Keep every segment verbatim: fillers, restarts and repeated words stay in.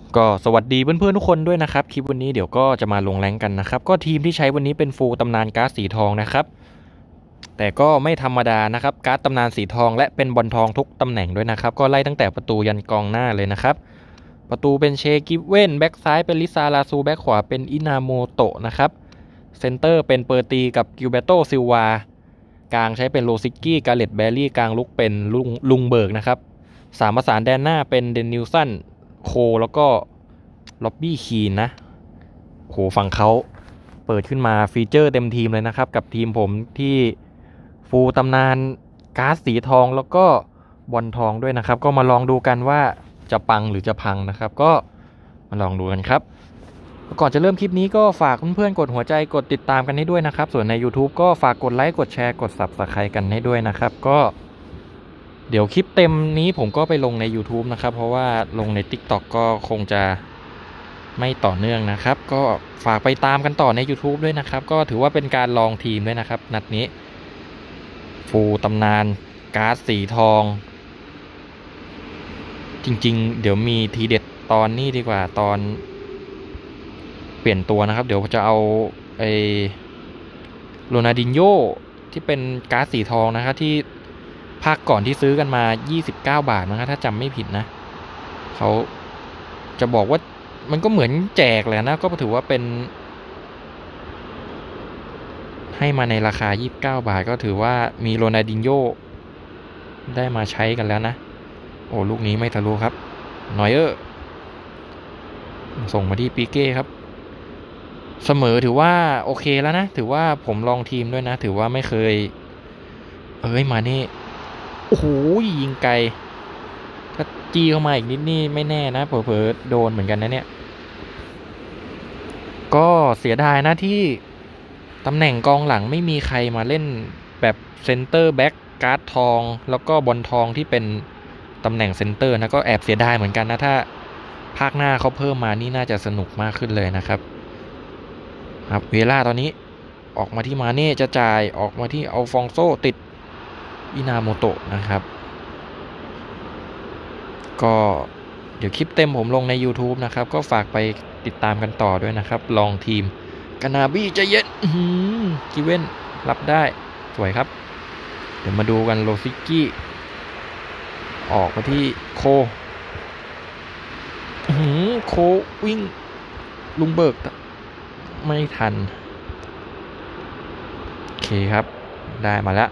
ก็สวัสดีเพื่อนๆทุกคนด้วยนะครับคลิปวันนี้เดี๋ยวก็จะมาลงแรงกันนะครับก็ทีมที่ใช้วันนี้เป็นฟูลตำนานก๊าซสีทองนะครับแต่ก็ไม่ธรรมดานะครับก๊าซตำนานสีทองและเป็นบอลทองทุกตำแหน่งด้วยนะครับก็ไล่ตั้งแต่ประตูยันกองหน้าเลยนะครับประตูเป็นเชกิฟเว่นแบ็กซ้ายเป็นลิซาลาซูแบ็กขวาเป็นอินาโมโตะนะครับเซนเตอร์เป็นเปอร์ตีกับกิลเบโตซิลวากลางใช้เป็นโรซิกี้กาเลตแบรี่กลางลุกเป็นลุงลุงเบิร์กนะครับสามประสานแดนหน้าเป็นเดนนิลสันโคแล้วก็ล็อบบี้คีนนะโหฝั่งเขาเปิดขึ้นมาฟีเจอร์เต็มทีมเลยนะครับกับทีมผมที่ฟูลตำนานก๊าซสีทองแล้วก็บอลทองด้วยนะครับก็มาลองดูกันว่าจะปังหรือจะพังนะครับก็มาลองดูกันครับก่อนจะเริ่มคลิปนี้ก็ฝากเพื่อนๆกดหัวใจกดติดตามกันให้ด้วยนะครับส่วนใน YouTube ก็ฝากกดไลค์กดแชร์กด ซับสไครบ์ กันให้ด้วยนะครับก็เดี๋ยวคลิปเต็มนี้ผมก็ไปลงใน YouTube นะครับเพราะว่าลงใน TikTok ก็คงจะไม่ต่อเนื่องนะครับก็ฝากไปตามกันต่อใน YouTube ด้วยนะครับก็ถือว่าเป็นการลองทีมด้วยนะครับนัดนี้ฟูลตำนานก๊าซสีทองจริงๆเดี๋ยวมีทีเด็ดตอนนี้ดีกว่าตอนเปลี่ยนตัวนะครับเดี๋ยวจะเอาไอโรนัลดินโญ่ที่เป็นก๊าซสีทองนะครับที่ภาคก่อนที่ซื้อกันมายี่สิบเก้าบาทนะครับถ้าจำไม่ผิดนะเขาจะบอกว่ามันก็เหมือนแจกแหละนะก็ถือว่าเป็นให้มาในราคายี่สิบเก้าบาทก็ถือว่ามีโรนัลดินโญ่ได้มาใช้กันแล้วนะโอ้ลูกนี้ไม่ทะลุครับนอยเออร์ส่งมาที่ปีเก้ครับเสมอถือว่าโอเคแล้วนะถือว่าผมลองทีมด้วยนะถือว่าไม่เคยเอ้ยมานี่โอ้โหยิงไกลถ้าจี้เข้ามาอีกนิดนี่ไม่แน่นะเผลอๆโดนเหมือนกันนะเนี่ยก็เสียดายนะที่ตำแหน่งกองหลังไม่มีใครมาเล่นแบบเซนเตอร์แบ็กการ์ดทองแล้วก็บอลทองที่เป็นตำแหน่งเซนเตอร์นะก็แอบเสียดายเหมือนกันนะถ้าภาคหน้าเขาเพิ่มมานี่น่าจะสนุกมากขึ้นเลยนะครับครับเวลาตอนนี้ออกมาที่มาเน่จะจ่ายออกมาที่อัลฟองโซติดอินาโมโตะนะครับก็เดี๋ยวคลิปเต็มผมลงใน YouTube นะครับก็ฝากไปติดตามกันต่อด้วยนะครับลองทีมกานาบี้จะเย็นกิเว่นรับได้สวยครับเดี๋ยวมาดูกันโรซิกี้ออกมาที่โคโควิ่งลุงเบิร์กไม่ทันโอเคครับได้มาแล้ว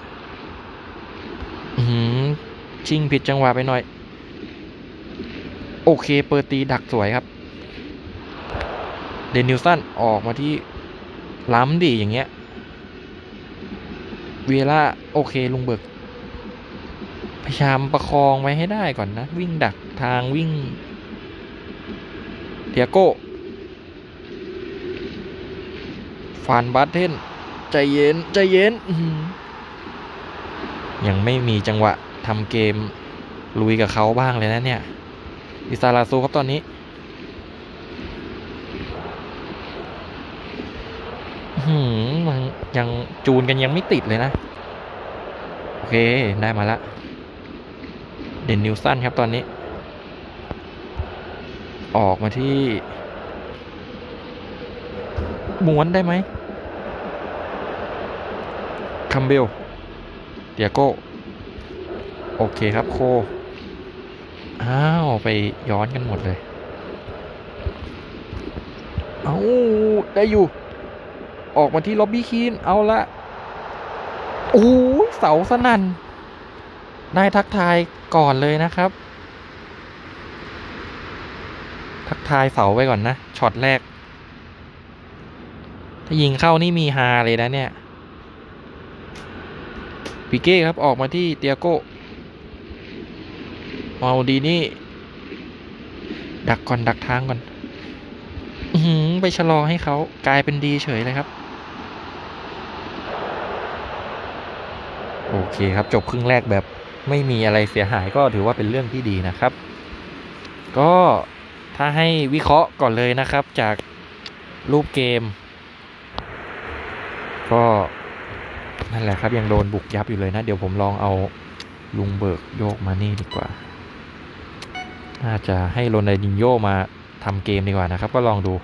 ชิงผิดจังหวะไปหน่อยโอเคเปิดตีดักสวยครับเดนิลสันออกมาที่ล้ำดีอย่างเงี้ยเวล่าโอเคลุงเบิร์กพยายามประคองไว้ให้ได้ก่อนนะวิ่งดักทางวิ่งเทียโก้ฟานบัตเทนใจเย็นใจเย็นยังไม่มีจังหวะทำเกมลุยกับเขาบ้างเลยนะเนี่ยอิซาลาซูครับตอนนี้หืมมันยังจูนกันยังไม่ติดเลยนะโอเคได้มาละเดนนิลสันครับตอนนี้ออกมาที่ม้วนได้ไหมคัมเบลเตียโก้โอเคครับโคอ้าวไปย้อนกันหมดเลยเอาได้อยู่ออกมาที่ล็อบบี้คีนเอาละโอ้เสาสนั่นได้ทักทายก่อนเลยนะครับทักทายเสาไว้ก่อนนะช็อตแรกถ้ายิงเข้านี่มีฮาเลยนะเนี่ยปิเก้ครับออกมาที่เตียโก้มาดีนี่ดักก่อนดักทางก่อนอือไปชะลอให้เขากลายเป็นดีเฉยเลยครับโอเคครับจบครึ่งแรกแบบไม่มีอะไรเสียหายก็ถือว่าเป็นเรื่องที่ดีนะครับก็ถ้าให้วิเคราะห์ก่อนเลยนะครับจากรูปเกมก็นั่นแหละครับยังโดนบุกยับอยู่เลยนะเดี๋ยวผมลองเอาลุงเบิร์กโยกมานี่ดีกว่าน่าจะให้โรนัลดินโญ่มาทำเกมดีกว่านะครับก็ลองดู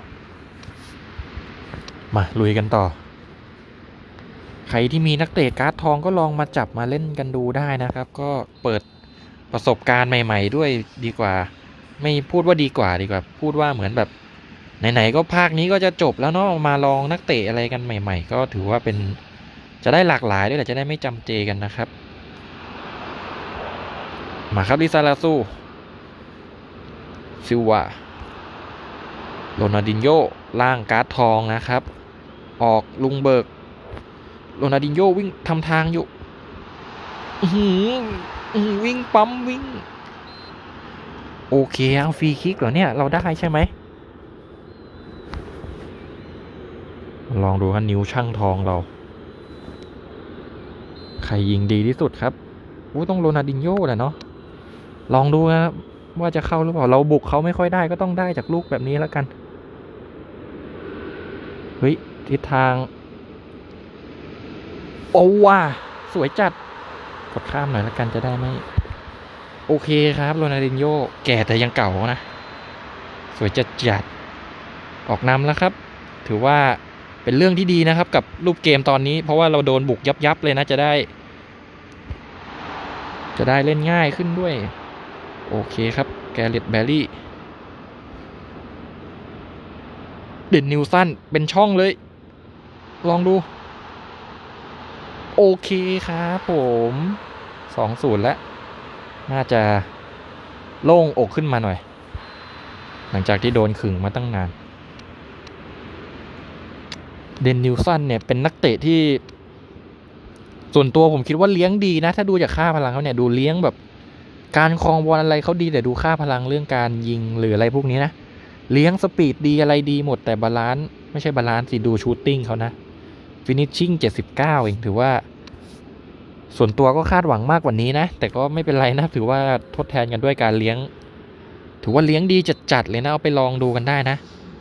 มาลุยกันต่อใครที่มีนักเตะการ์ดทองก็ลองมาจับมาเล่นกันดูได้นะครับก็เปิดประสบการณ์ใหม่ๆด้วยดีกว่าไม่พูดว่าดีกว่าดีกว่าพูดว่าเหมือนแบบไหนๆก็ภาคนี้ก็จะจบแล้วเนาะมาลองนักเตะอะไรกันใหม่ๆก็ถือว่าเป็นจะได้หลากหลายด้วยแหละจะได้ไม่จำเจกันนะครับมาครับลิซาลาซูซิลวาโรนัลดินโญ่ล่างการ์ดทองนะครับออกลุงเบิร์กโรนัลดินโญ่วิ่งทำทางอยู่วิ่งปั๊มวิ่งโอเคเอาฟรีคิกเหรอเนี่ยเราได้ใช่ไหมลองดูครับนิ้วช่างทองเราใครยิงดีที่สุดครับอู้ต้องโรนัลดินโญ่แหละเนาะลองดูนะว่าจะเข้าหรือเปล่าเราบุกเขาไม่ค่อยได้ก็ต้องได้จากลูกแบบนี้แล้วกันเฮ้ยทิศทางโอ้ว้าสวยจัดกดข้ามหน่อยแล้วกันจะได้ไม่โอเคครับโรนัลดินโญ่แก่แต่ยังเก่านะสวยจัดจัดออกนำแล้วครับถือว่าเป็นเรื่องที่ดีนะครับกับรูปเกมตอนนี้เพราะว่าเราโดนบุกยับยับเลยนะจะได้จะได้เล่นง่ายขึ้นด้วยโอเคครับแกเรตแบร์รี่เด่นนิวสันเป็นช่องเลยลองดูโอเคครับผม สองศูนย์ แล้วน่าจะโล่งอกขึ้นมาหน่อยหลังจากที่โดนขึงมาตั้งนานเดนนิวสันเนี่ยเป็นนักเตะที่ส่วนตัวผมคิดว่าเลี้ยงดีนะถ้าดูจากค่าพลังเขาเนี่ยดูเลี้ยงแบบการครองบอลอะไรเขาดีแต่ดูค่าพลังเรื่องการยิงหรืออะไรพวกนี้นะเลี้ยงสปีดดีอะไรดีหมดแต่บาลานซ์ไม่ใช่บาลานซ์สิดูชูตติ้งเขานะฟินิชชิ่งเจ็ดสิบเก้าเองถือว่าส่วนตัวก็คาดหวังมากกว่านี้นะแต่ก็ไม่เป็นไรนะถือว่าทดแทนกันด้วยการเลี้ยงถือว่าเลี้ยงดีจัดๆเลยนะเอาไปลองดูกันได้นะ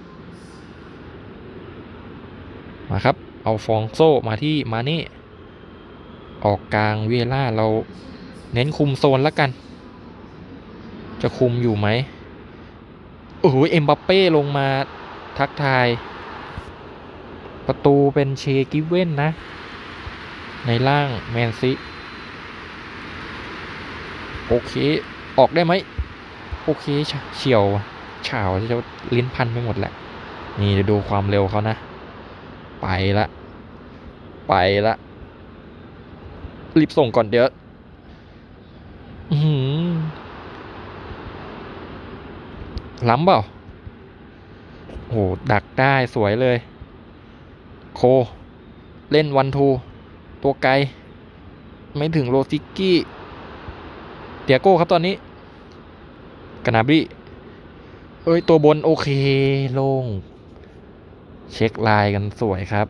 มาครับเอาฟองโซมาที่มาเน่ออกกลางเวล่าเราเน้นคุมโซนแล้วกันจะคุมอยู่ไหมโอ้โหเอ็มบัปเป้ลงมาทักทายประตูเป็นเชกิเว่นนะในล่างแมนซิโอเคออกได้ไหมโอเคเฉียวเฉาจะลิ้นพันไปหมดแหละนี่เดี๋ยวดูความเร็วเขานะไปละไปละรีบส่งก่อนเดี๋ยวล้ำเปล่าโหดักได้สวยเลยโคเล่นวันทูตัวไกลไม่ถึงโรซิกี้เตียโก้ครับตอนนี้กานาบรีเอ้ยตัวบนโอเคโล่งเช็คไลน์กันสวยครับ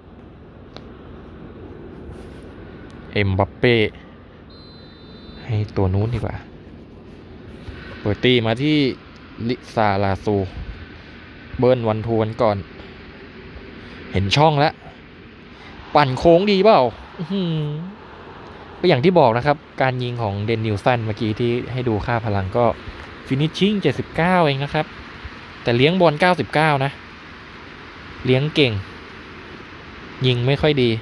เอ็มบัปเป้ให้ตัวนู้นดีกว่าเปิดตีมาที่ลิซาลาซูเบิร์นวันทูนก่อนเห็นช่องแล้วปั่นโค้งดีเปล่าก็อย่างที่บอกนะครับการยิงของเดนนิวสันเมื่อกี้ที่ให้ดูค่าพลังก็ฟินิชชิ่งเจ็ดสิบเก้าเองนะครับแต่เลี้ยงบอลเก้าสิบเก้านะเลี้ยงเก่งยิงไม่ค่อยดี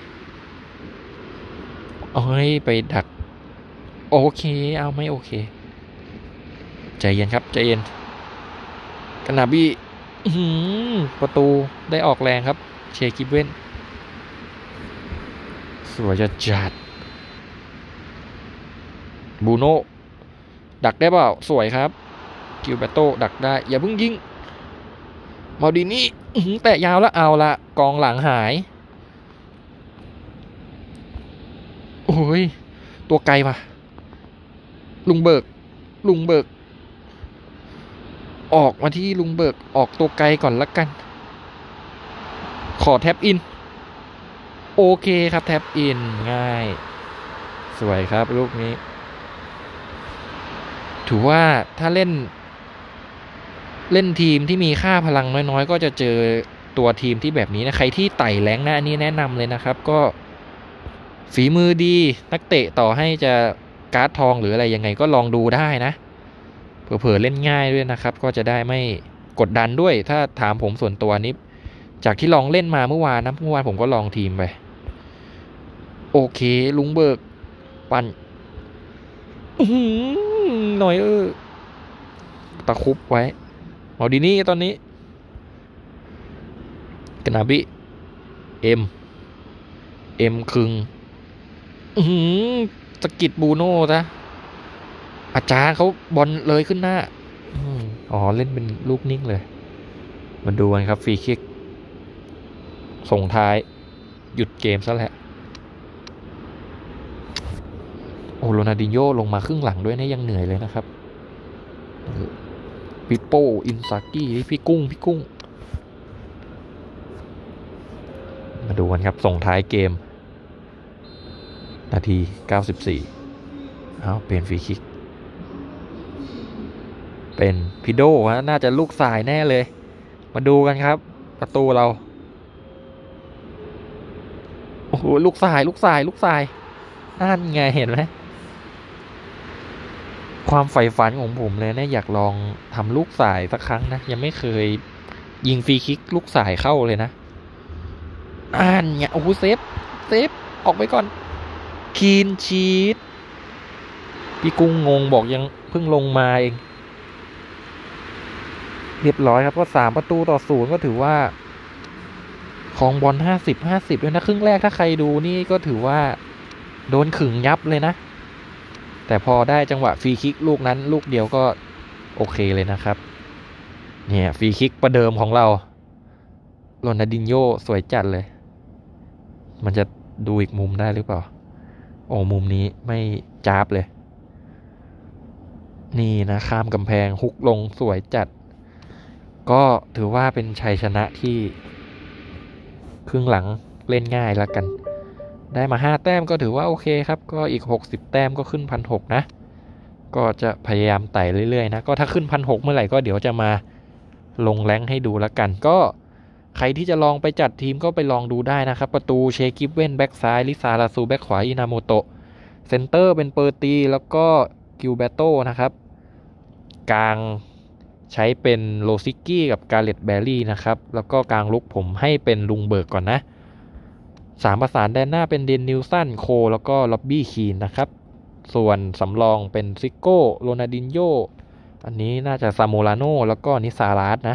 เอ้ยไปดักโอเคเอาไม่โอเคใจเย็นครับใจเย็นกานาบี้ประตูได้ออกแรงครับเชคิเว่นสวยจะจัดบูโน่ดักได้เปล่าสวยครับกิลเบโตดักได้อย่าเพิ่งยิงมาดินี่แตะยาวแล้วเอาละกองหลังหายโอ้ยตัวไกลมาลุงเบิร์กลุงเบิร์กออกมาที่ลุงเบิร์กออกตัวไกลก่อนละกันขอแท็บอินโอเคครับแท็บอินง่ายสวยครับลูกนี้ถือว่าถ้าเล่นเล่นทีมที่มีค่าพลังน้อยๆก็จะเจอตัวทีมที่แบบนี้นะใครที่ไต่แรงนะอันนี้แนะนำเลยนะครับก็ฝีมือดีนักเตะต่อให้จะการ์ดทองหรืออะไรยังไงก็ลองดูได้นะเผื่อๆเล่นง่ายด้วยนะครับก็จะได้ไม่กดดันด้วยถ้าถามผมส่วนตัวนี้จากที่ลองเล่นมาเมื่อวานนะเมื่อวานผมก็ลองทีมไปโอเคลุงเบิกปั่นหน่อยเออตะคุบไว้มาดีนี่ตอนนี้กนาบิเอ็มเอ็มคึงสกิดบูโน่ซะอาจารย์เขาบอลเลยขึ้นหน้าอ๋อเล่นเป็นลูกนิ่งเลยมาดูกันครับฟรีคิกส่งท้ายหยุดเกมซะแหละโอ้โรนัลดินโญ่ลงมาครึ่งหลังด้วยนะยังเหนื่อยเลยนะครับปิโป้อินซากิพี่กุ้งพี่กุ้งมาดูกันครับส่งท้ายเกมนาทีเก้าสิบสี่เอาเปลี่ยนฟรีคิกเป็นพิโดฮะน่าจะลูกสายแน่เลยมาดูกันครับประตูเราโอ้โหลูกสายลูกสายลูกสายนั่นไงเห็นไหมความใฝ่ฝันของผมเลยนะอยากลองทำลูกสายสักครั้งนะยังไม่เคยยิงฟรีคิกลูกสายเข้าเลยนะอ่านเนี่ยโอ้โหเซฟเซฟออกไปก่อนคีนชีตพี่กุ้งงงบอกยังเพิ่งลงมาเองเรียบร้อยครับก็สามประตูต่อศูนย์ก็ถือว่าของบอลห้าสิบห้าสิบด้วยนะครึ่งแรกถ้าใครดูนี่ก็ถือว่าโดนขึงยับเลยนะแต่พอได้จังหวะฟรีคิกลูกนั้นลูกเดียวก็โอเคเลยนะครับเนี่ยฟรีคิกประเดิมของเราโรนัลดินโญ่สวยจัดเลยมันจะดูอีกมุมได้หรือเปล่าโอ้มุมนี้ไม่จ้าบเลยนี่นะข้ามกำแพงฮุกลงสวยจัดก็ถือว่าเป็นชัยชนะที่ครึ่งหลังเล่นง่ายแล้วกันได้มาห้าแต้มก็ถือว่าโอเคครับก็อีกหกสิบแต้มก็ขึ้น หนึ่งพันหกร้อย นะก็จะพยายามไต่เรื่อยๆนะก็ถ้าขึ้น หนึ่งพันหกร้อย เมื่อไหร่ก็เดี๋ยวจะมาลงแรงให้ดูแล้วกันก็ใครที่จะลองไปจัดทีมก็ไปลองดูได้นะครับประตูเชกิฟเว่นแบ็กซ้ายลิซาราซูแบ็กขวาอินาโมโตะเซนเตอร์เป็นเปอร์ตีแล้วก็กิลเบโตนะครับกลางใช้เป็นโลซิกี้กับกาเลตแบร์รี่นะครับแล้วก็กลางลุกผมให้เป็นลุงเบิร์กก่อนนะสามประสานแดนหน้าเป็นเดนนิลสันโคแล้วก็ล็อบบี้คีนนะครับส่วนสำรองเป็นซิโก้โรนัลดินโญ่อันนี้น่าจะซาโมราโนแล้วก็นิซารัสนะ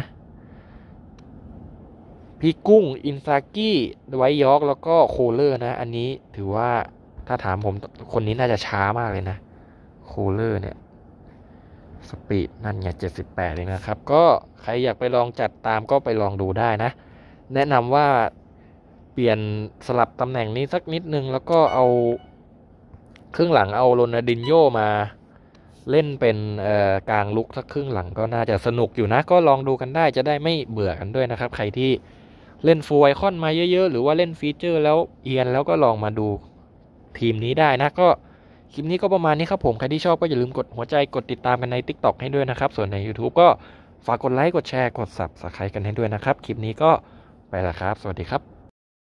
พี่กุ้งอินซากิไวยอร์กแล้วก็โคเลอร์นะอันนี้ถือว่าถ้าถามผมคนนี้น่าจะช้ามากเลยนะโคเลอร์เนี่ยสปีดนั่นไงเจ็ดสิบแปดเองนะครับก็ใครอยากไปลองจัดตามก็ไปลองดูได้นะแนะนำว่าเปลี่ยนสลับตำแหน่งนี้สักนิดนึงแล้วก็เอาครึ่งหลังเอาโรนัลดินโญ่มาเล่นเป็นเอ่อกลางลุกสักครึ่งหลังก็น่าจะสนุกอยู่นะก็ลองดูกันได้จะได้ไม่เบื่อกันด้วยนะครับใครที่เล่นฟูลไอคอนมาเยอะๆหรือว่าเล่นฟีเจอร์แล้วเอียนแล้วก็ลองมาดูทีมนี้ได้นะก็คลิปนี้ก็ประมาณนี้ครับผมใครที่ชอบก็อย่าลืมกดหัวใจกดติดตามกันใน TikTok ให้ด้วยนะครับส่วนใน YouTube ก็ฝากกดไลค์กดแชร์กด Subscribe กันให้ด้วยนะครับคลิปนี้ก็ไปละครับสวัสดีครับ